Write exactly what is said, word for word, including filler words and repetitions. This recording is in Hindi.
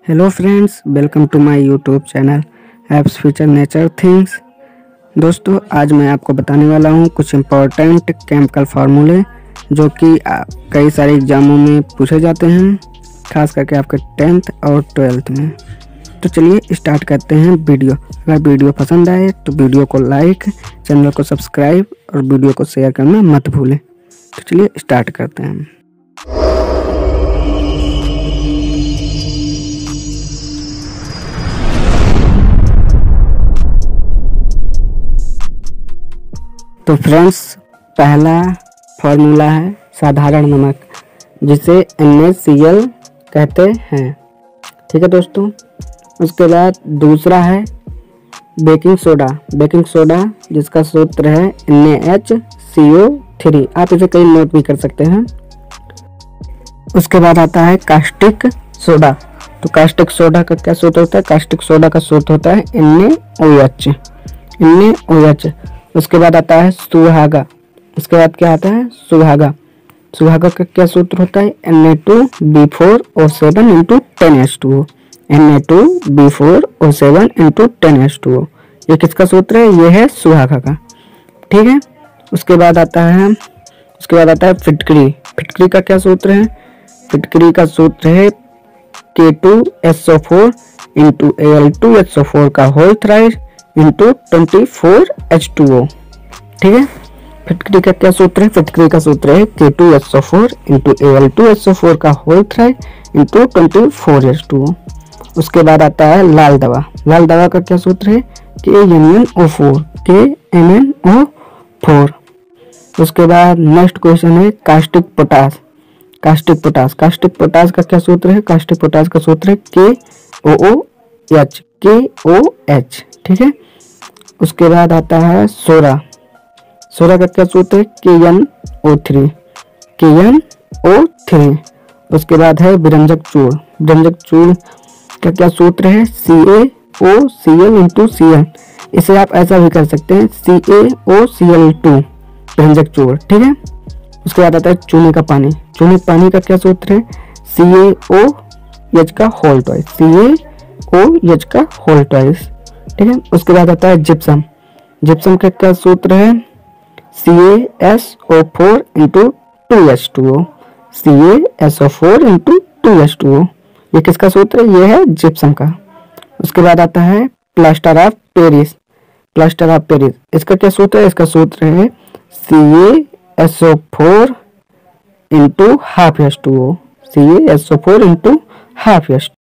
Hello friends, welcome to my YouTube channel apps future nature things. दोस्तों, आज मैं आपको बताने वाला हूं कुछ इम्पोर्टेंट केमिकल फार्मूले जो कि कई सारे एग्जामों में पूछे जाते हैं, खास करके आपके टेंथ और ट्वेल्थ में। तो चलिए स्टार्ट करते हैं वीडियो। अगर वीडियो पसंद आए तो वीडियो को लाइक, चैनल को सब्सक्राइब और वीडियो को शेयर करना मत भूलें। तो चलिए स्टार्ट करते हैं। तो फ्रेंड्स, पहला फॉर्मूला है साधारण नमक, जिसे एन ए सी एल कहते हैं। ठीक है दोस्तों। उसके बाद दूसरा है बेकिंग सोडा। बेकिंग सोडा जिसका सूत्र है N A H C O three. आप इसे कई नोट भी कर सकते हैं। उसके बाद आता है कास्टिक सोडा। तो कास्टिक सोडा का क्या सूत्र होता है? कास्टिक सोडा का सूत्र होता है N A O H. N A O H. उसके बाद आता है सुहागा। उसके बाद क्या आता है? सुहागा। सुहागा का क्या सूत्र होता है? N A two B four O seven into ten H two O. N A two B four O seven into ten H two O. ये किसका सूत्र है? ये है सुहागा का। ठीक है। उसके बाद आता है उसके बाद आता है फिटकरी। फिटकरी का क्या सूत्र है? फिटकरी का सूत्र है K two S O four into A L two H O four का whole thrice into twenty four H two O. ठीक है। फिटकरी का क्या सूत्र है? फिटकरी का सूत्र है K two S O four into A L two H O four का whole thrice into twenty four H two O. उसके बाद आता है लाल दवा। लाल दवा का क्या सूत्र है? K N N O four. K N N O four. उसके बाद नेक्स्ट क्वेश्चन है caustic potash. Caustic potash caustic potash का क्या सूत्र है? कास्टिक पोटास का सूत्र है के ओ ओ एच। के ओ एच। ठीक है। उसके बाद आता है सोरा। सोरा का क्या सूत्र है? K N O three. K N O three. उसके बाद है विरंजक चूर्ण। विरंजक चूर्ण का क्या सूत्र है? C A O C L into C L. इसे आप ऐसा भी कर सकते हैं, सी A O C L two विरंजक चूर्ण। ठीक है। उसके बाद आता है चूने का पानी। चूने के पानी का क्या सूत्र है? सी ए ओ एच का whole twice. C A O H का होल ट्वाइस। ठीक है। उसके बाद आता है जिप्सम। जिप्सम का क्या सूत्र है? C A S O four into two H two O. C A S O four into two H two O. ये किसका सूत्र है? ये है जिप्सम का। उसके बाद आता है plaster of Paris. Plaster of Paris, इसका क्या सूत्र है? इसका सूत्र है C A S O four into half H two O. C A S O four into half H